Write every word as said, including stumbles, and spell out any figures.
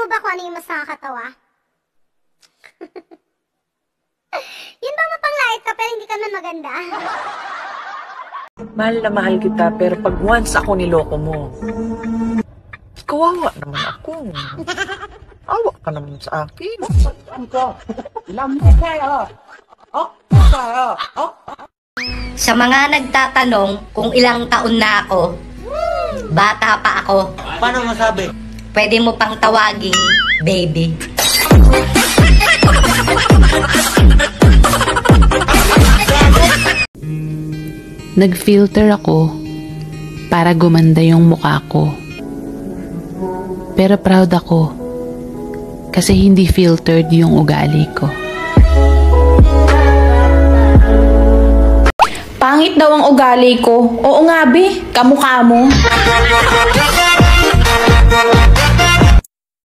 mo ba kung ano yung mas nakakatawa? Yun ba mapanglait ka pero hindi ka man maganda? Mahal na mahal kita, pero pag once ako niloko mo, kawawa naman ako. Awa ka naman sa akin. Sa mga nagtatanong kung ilang taon na ako, bata pa ako. Paano masabi? Pwede mo pang tawaging baby. Nag-filter ako para gumanda yung mukha ko. Pero proud ako kasi hindi filtered yung ugali ko. Pangit daw ang ugali ko. Oo nga, be. Kamukha mo.